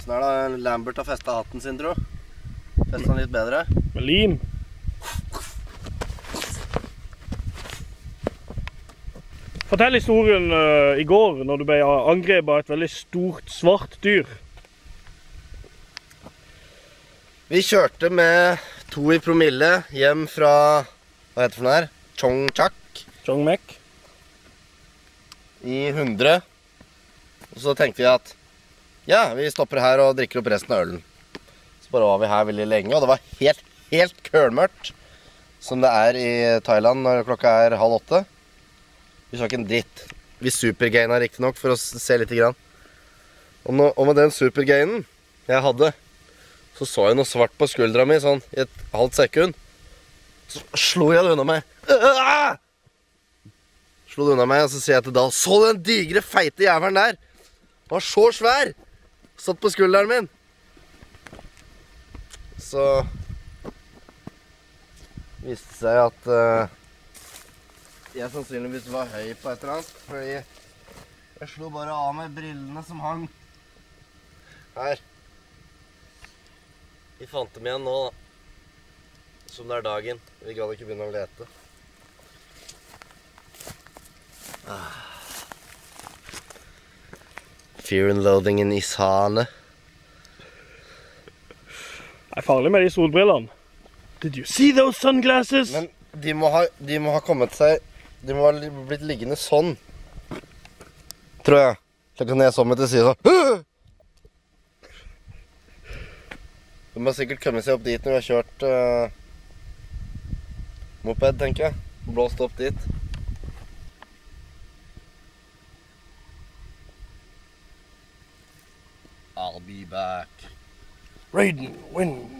Sånn er da, Lambert har festet hatten sin, tro. Festet han litt bedre. Med lim. Fortell historien i går, når du ble angrepet av et veldig stort, svart dyr. Vi kjørte med 2 i promille hjem fra, hva heter det for noe her? Chongchak. Chongmek. I 100. Og så tenkte vi at, ja, vi stopper her og drikker opp resten av ølen. Så bare var vi her veldig lenge, og det var helt kølmørkt, som det er i Thailand når klokka er 7:30. Vi så ikke en dritt. Vi supergaina riktig nok for å se litt grann. Og med den supergainen jeg hadde, så jeg noe svart på skuldra mi sånn i et halvt sekund. Så slo jeg det unna meg. Slo det unna meg, og så sier jeg til Dahl, så du den digre, feite jævelen der? Den var så svær. Satt på skulderen min. Så viste det seg at jeg sannsynligvis var høy på et eller annet, fordi jeg slo bare av meg brillene som hang her. Vi fant dem igjen nå da, som det er dagen. Vi gadd ikke begynne å lete. Fear and loathing in Isane. Det er farlig med de solbrillene. Did you see those sunglasses? Men de må ha kommet seg, de må ha blitt liggende sånn, tror jeg. Så kan jeg så meg til siden sånn. De må sikkert komme seg opp dit når vi har kjørt moped, tenker jeg. Blåst opp dit. I'll be back. Raiden, when